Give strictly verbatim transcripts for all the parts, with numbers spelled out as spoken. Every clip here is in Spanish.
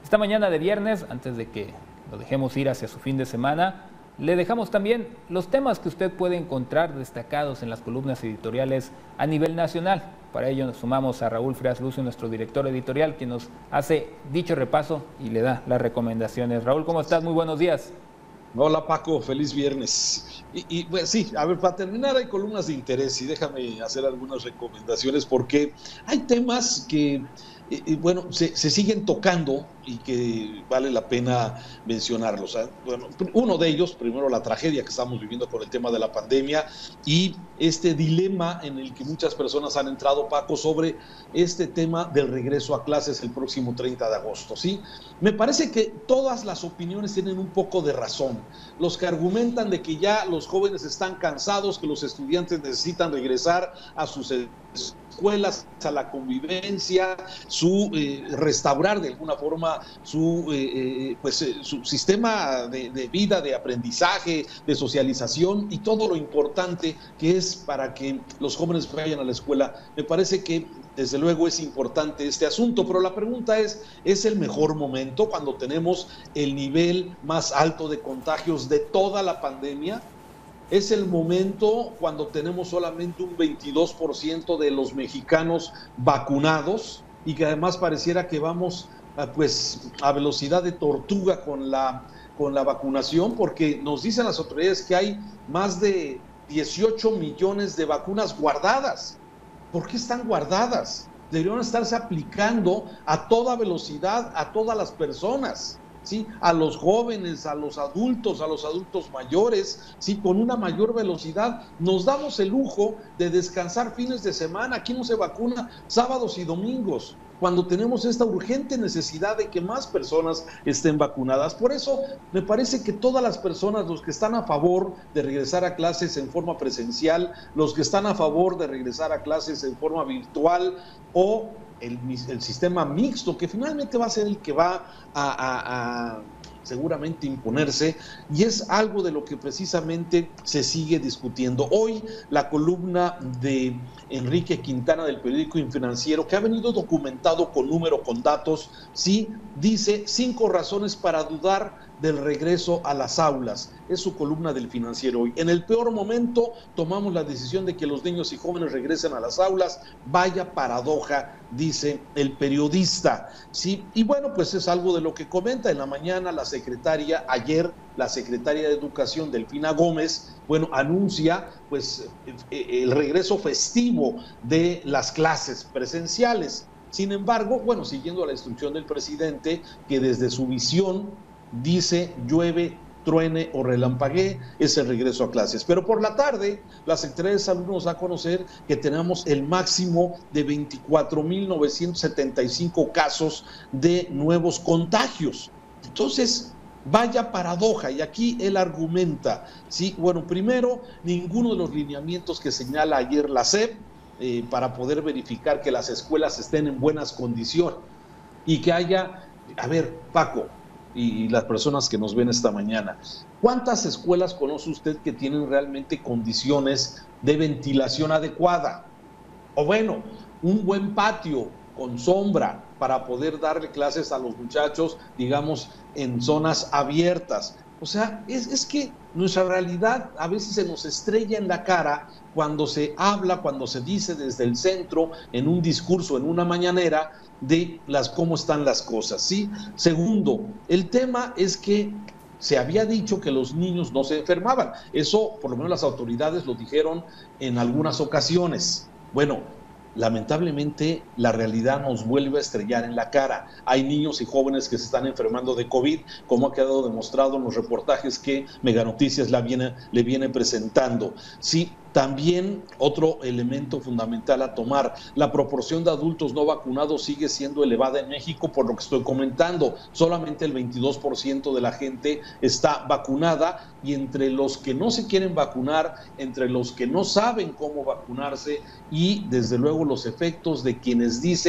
Esta mañana de viernes, antes de que lo dejemos ir hacia su fin de semana, le dejamos también los temas que usted puede encontrar destacados en las columnas editoriales a nivel nacional. Para ello nos sumamos a Raúl Freas Lucio, nuestro director editorial, quien nos hace dicho repaso y le da las recomendaciones. Raúl, ¿cómo estás? Muy buenos días. Hola Paco, feliz viernes. Y, y pues sí, a ver, para terminar hay columnas de interés y déjame hacer algunas recomendaciones porque hay temas que, eh, eh, bueno, se, se siguen tocando y que vale la pena mencionarlos. ¿eh? Bueno, uno de ellos, primero la tragedia que estamos viviendo con el tema de la pandemia y este dilema en el que muchas personas han entrado, Paco, sobre este tema del regreso a clases el próximo treinta de agosto, ¿sí? Me parece que todas las opiniones tienen un poco de razón. Los que argumentan de que ya los jóvenes están cansados, que los estudiantes necesitan regresar a sus escuelas, a la convivencia, su eh, restaurar de alguna forma su, eh, eh, pues, eh, su sistema de, de vida, de aprendizaje, de socialización y todo lo importante que es para que los jóvenes vayan a la escuela. Me parece que desde luego es importante este asunto, pero la pregunta es, ¿es el mejor momento cuando tenemos el nivel más alto de contagios de toda la pandemia? ¿Es el momento cuando tenemos solamente un veintidós por ciento de los mexicanos vacunados y que además pareciera que vamos a, pues, a velocidad de tortuga con la, con la vacunación? Porque nos dicen las autoridades que hay más de dieciocho millones de vacunas guardadas. ¿Por qué están guardadas? Deberían estarse aplicando a toda velocidad a todas las personas, ¿sí? A los jóvenes, a los adultos, a los adultos mayores, ¿sí? Con una mayor velocidad. Nos damos el lujo de descansar fines de semana. Aquí no se vacuna sábados y domingos, cuando tenemos esta urgente necesidad de que más personas estén vacunadas. Por eso me parece que todas las personas, los que están a favor de regresar a clases en forma presencial, los que están a favor de regresar a clases en forma virtual o el, el sistema mixto, que finalmente va a ser el que va a, a, a seguramente imponerse, y es algo de lo que precisamente se sigue discutiendo. Hoy la columna de Enrique Quintana del periódico Infinanciero, que ha venido documentado con número, con datos, sí, dice cinco razones para dudar del regreso a las aulas. Es su columna del Financiero hoy. En el peor momento tomamos la decisión de que los niños y jóvenes regresen a las aulas. Vaya paradoja, dice el periodista. Sí, y bueno, pues es algo de lo que comenta en la mañana la secretaria, ayer la secretaria de Educación, Delfina Gómez, bueno, anuncia pues el regreso festivo de las clases presenciales. Sin embargo, bueno, siguiendo la instrucción del presidente, que desde su visión dice llueve, truene o relampaguee, es el regreso a clases. Pero por la tarde, la Secretaría de Salud nos da a conocer que tenemos el máximo de veinticuatro mil novecientos setenta y cinco casos de nuevos contagios. Entonces, vaya paradoja, y aquí él argumenta, sí, bueno, primero, ninguno de los lineamientos que señala ayer la S E P eh, para poder verificar que las escuelas estén en buenas condiciones y que haya, a ver, Paco, y las personas que nos ven esta mañana, ¿cuántas escuelas conoce usted que tienen realmente condiciones de ventilación adecuada? O bueno, un buen patio con sombra para poder darle clases a los muchachos, digamos, en zonas abiertas. O sea, es, es que nuestra realidad a veces se nos estrella en la cara cuando se habla, cuando se dice desde el centro, en un discurso, en una mañanera, de las cómo están las cosas, ¿sí? Segundo, el tema es que se había dicho que los niños no se enfermaban. Eso, por lo menos las autoridades lo dijeron en algunas ocasiones. Bueno, lamentablemente la realidad nos vuelve a estrellar en la cara. Hay niños y jóvenes que se están enfermando de COVID, como ha quedado demostrado en los reportajes que Mega Noticias la viene, le viene presentando. Sí, también otro elemento fundamental a tomar, la proporción de adultos no vacunados sigue siendo elevada en México, por lo que estoy comentando. Solamente el veintidós por ciento de la gente está vacunada, y entre los que no se quieren vacunar, entre los que no saben cómo vacunarse y desde luego los efectos de quienes dicen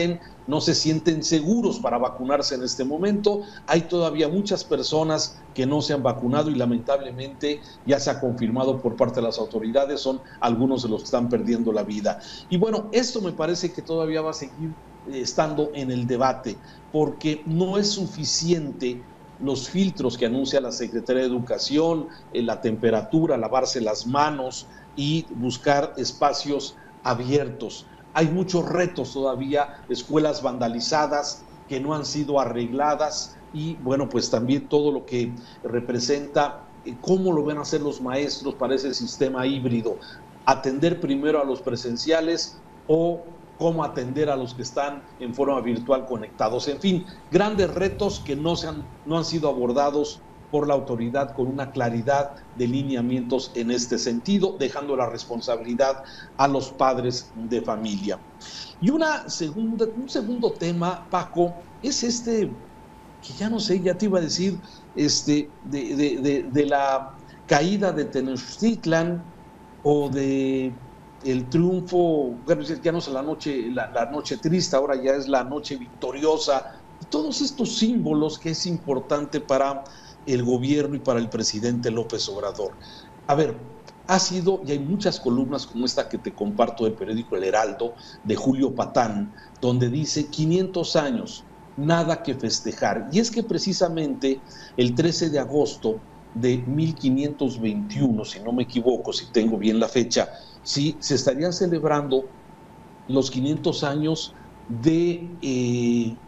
no se sienten seguros para vacunarse en este momento. Hay todavía muchas personas que no se han vacunado y lamentablemente ya se ha confirmado por parte de las autoridades, son algunos de los que están perdiendo la vida. Y bueno, esto me parece que todavía va a seguir estando en el debate, porque no es suficiente los filtros que anuncia la Secretaría de Educación, la temperatura, lavarse las manos y buscar espacios abiertos. Hay muchos retos todavía, escuelas vandalizadas que no han sido arregladas y bueno, pues también todo lo que representa cómo lo van a hacer los maestros para ese sistema híbrido, atender primero a los presenciales o cómo atender a los que están en forma virtual conectados. En fin, grandes retos que no, se han, no han sido abordados por la autoridad con una claridad de lineamientos en este sentido, dejando la responsabilidad a los padres de familia. Y una segunda, un segundo tema, Paco, es este, que ya no sé, ya te iba a decir, este, de, de, de, de la caída de Tenochtitlan o de el triunfo, bueno, ya no es la noche, la, la noche triste, ahora ya es la noche victoriosa, todos estos símbolos que es importante para el gobierno y para el presidente López Obrador. A ver, ha sido, y hay muchas columnas como esta que te comparto del periódico El Heraldo, de Julio Patán, donde dice quinientos años, nada que festejar. Y es que precisamente el trece de agosto de mil quinientos veintiuno, si no me equivoco, si tengo bien la fecha, sí, se estarían celebrando los quinientos años de... Eh,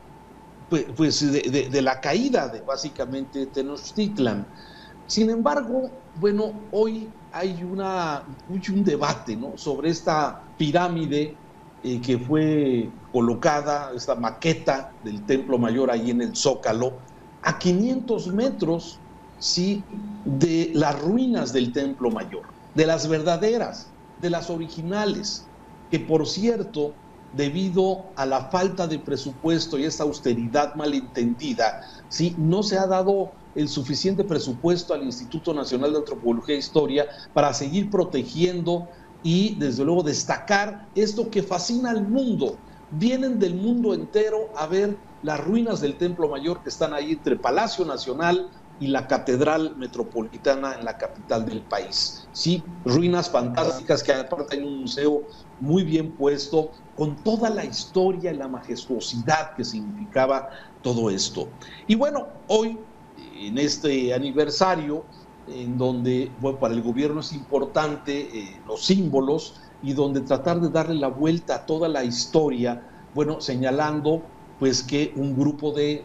pues de, de, de la caída de básicamente Tenochtitlan. Sin embargo, bueno, hoy hay una, un debate, ¿no?, sobre esta pirámide eh, que fue colocada, esta maqueta del Templo Mayor ahí en el Zócalo, a quinientos metros, sí, de las ruinas del Templo Mayor, de las verdaderas, de las originales, que por cierto, debido a la falta de presupuesto y esta austeridad malentendida, ¿sí?, no se ha dado el suficiente presupuesto al Instituto Nacional de Antropología e Historia para seguir protegiendo y, desde luego, destacar esto que fascina al mundo. Vienen del mundo entero a ver las ruinas del Templo Mayor que están ahí entre Palacio Nacional y la Catedral Metropolitana en la capital del país. Sí, ruinas fantásticas que aparte hay un museo muy bien puesto, con toda la historia y la majestuosidad que significaba todo esto. Y bueno, hoy, en este aniversario, en donde, bueno, para el gobierno es importante eh, los símbolos y donde tratar de darle la vuelta a toda la historia, bueno, señalando pues que un grupo de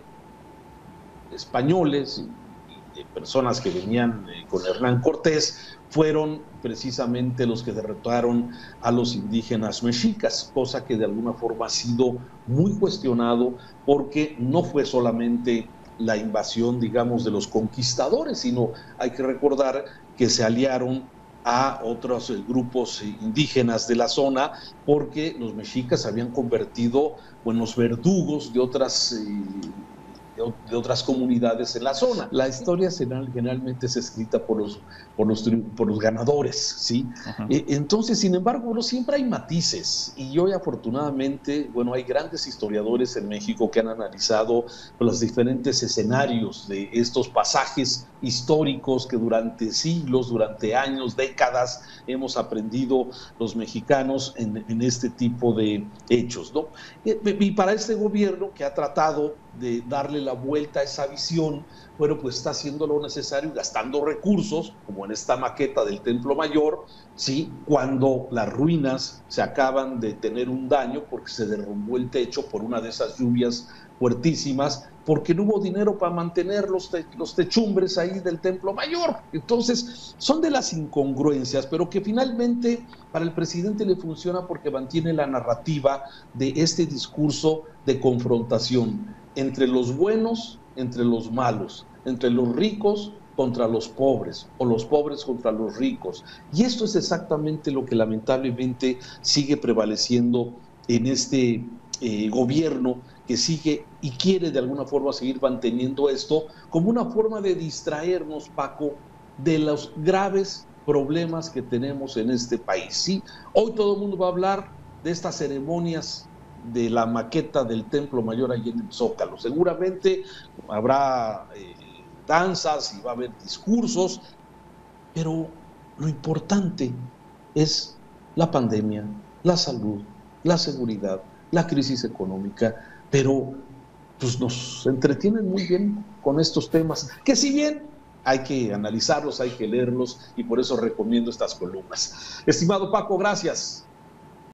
españoles, de personas que venían eh, con Hernán Cortés, fueron precisamente los que derrotaron a los indígenas mexicas, cosa que de alguna forma ha sido muy cuestionado porque no fue solamente la invasión, digamos, de los conquistadores, sino hay que recordar que se aliaron a otros eh, grupos indígenas de la zona porque los mexicas se habían convertido en los verdugos de otras eh, de otras comunidades en la zona. La historia generalmente es escrita por los, por los, por los ganadores, ¿sí? Eh, entonces, sin embargo, bueno, siempre hay matices y hoy afortunadamente, bueno, hay grandes historiadores en México que han analizado los diferentes escenarios de estos pasajes históricos que durante siglos, durante años, décadas, hemos aprendido los mexicanos en, en este tipo de hechos, ¿no? Y para este gobierno que ha tratado de darle la vuelta a esa visión, bueno, pues está haciendo lo necesario, gastando recursos, como en esta maqueta del Templo Mayor, ¿sí?, cuando las ruinas se acaban de tener un daño porque se derrumbó el techo por una de esas lluvias fuertísimas, porque no hubo dinero para mantener los, te los techumbres ahí del Templo Mayor. Entonces, son de las incongruencias, pero que finalmente para el presidente le funciona porque mantiene la narrativa de este discurso de confrontación entre los buenos, entre los malos, entre los ricos contra los pobres, o los pobres contra los ricos. Y esto es exactamente lo que lamentablemente sigue prevaleciendo en este eh, gobierno, que sigue y quiere de alguna forma seguir manteniendo esto como una forma de distraernos, Paco, de los graves problemas que tenemos en este país. ¿Sí? Hoy todo el mundo va a hablar de estas ceremonias de la maqueta del Templo Mayor allí en el Zócalo. Seguramente habrá eh, danzas y va a haber discursos, pero lo importante es la pandemia, la salud, la seguridad, la crisis económica, pero pues nos entretienen muy bien con estos temas, que si bien hay que analizarlos, hay que leerlos, y por eso recomiendo estas columnas. Estimado Paco, gracias.